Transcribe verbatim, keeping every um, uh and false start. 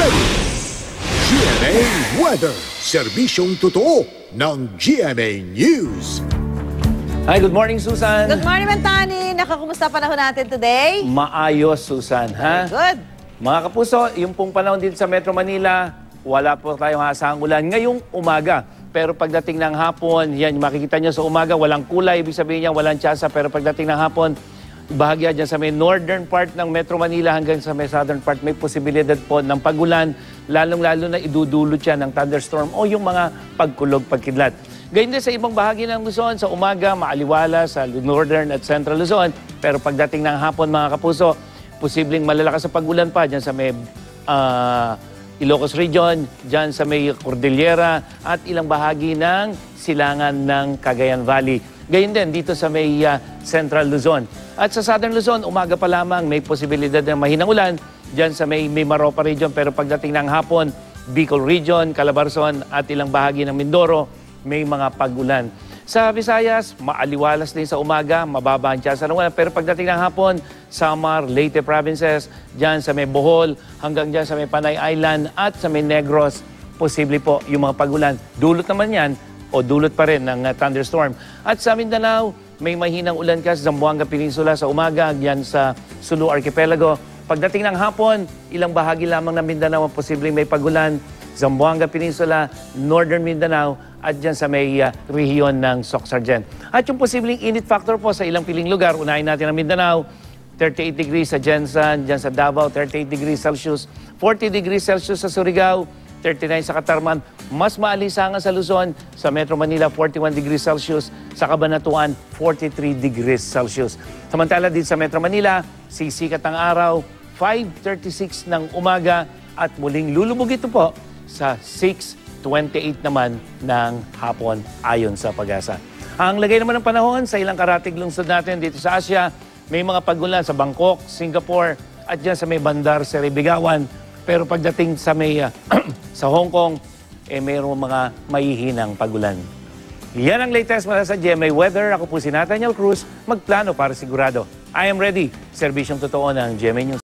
ready. G M A Weather, serbisyong totoo ng G M A News. Hi, good morning, Susan. Good morning, Mentani. Nakakumusta panahon natin today? Maayos, Susan, ha? Good. Mga kapuso, yung pong panahon dito sa Metro Manila, wala po tayong asahang ulan ngayong umaga. Pero pagdating ng hapon, yan, makikita nyo sa umaga, walang kulay, ibig sabihin niya, walang tiyasa. Pero pagdating ng hapon, bahagya dyan sa may northern part ng Metro Manila hanggang sa may southern part, may posibilidad po ng pagulan, lalong-lalo na idudulot siya ng thunderstorm o yung mga pagkulog, pagkidlat. Gayun din sa ibang bahagi ng Luzon, sa umaga, maaliwala sa northern at central Luzon. Pero pagdating ng hapon, mga kapuso, posibleng malalakas sa pagulan pa dyan sa may uh, Ilocos Region, dyan sa may Cordillera at ilang bahagi ng silangan ng Cagayan Valley. Gayun din dito sa may uh, Central Luzon. At sa Southern Luzon, umaga pa lamang may posibilidad ng mahinang ulan dyan sa may Mimaropa Region. Pero pagdating ng hapon, Bicol Region, Calabarzon at ilang bahagi ng Mindoro, may mga pag-ulan. Sa Visayas, maaliwalas din sa umaga, mababa ang tiyasa ng ulan. Pero pagdating ng hapon, Samar, Leyte Provinces, dyan sa may Bohol, hanggang dyan sa may Panay Island at sa may Negros, posible po yung mga pag-ulan. Dulot naman yan o dulot pa rin ng uh, thunderstorm. At sa Mindanao, may mahinang ulan ka sa Zamboanga Peninsula sa umaga, dyan sa Sulu Archipelago. Pagdating ng hapon, ilang bahagi lamang ng Mindanao ang posibleng may pag-ulan. Zamboanga Peninsula, Northern Mindanao, at dyan sa may uh, rehiyon ng Soc-Sargent. At yung posibleng init factor po sa ilang piling lugar, unahin natin ang Mindanao, thirty-eight degrees sa Jensan, dyan sa Davao, thirty-eight degrees Celsius, forty degrees Celsius sa Surigao, thirty-nine sa Katarman, mas maalisangan sa Luzon, sa Metro Manila, forty-one degrees Celsius, sa Cabanatuan, forty-three degrees Celsius. Samantala din sa Metro Manila, sisikat ang araw, five thirty-six ng umaga, at muling lulubog ito po sa six twenty-eight naman ng hapon ayon sa Pag-asa. Ang lagay naman ng panahon sa ilang karatig lungsod natin dito sa Asia, may mga pag-ulan sa Bangkok, Singapore, at dyan sa may Bandar Seri Begawan. Pero pagdating sa may uh, sa Hong Kong, eh mayroong mga mahihinang pag-ulan. Yan ang latest mula sa G M A Weather. Ako po si Nathaniel Cruz, magplano para sigurado. I am ready. Serbisyong totoo ng G M A News.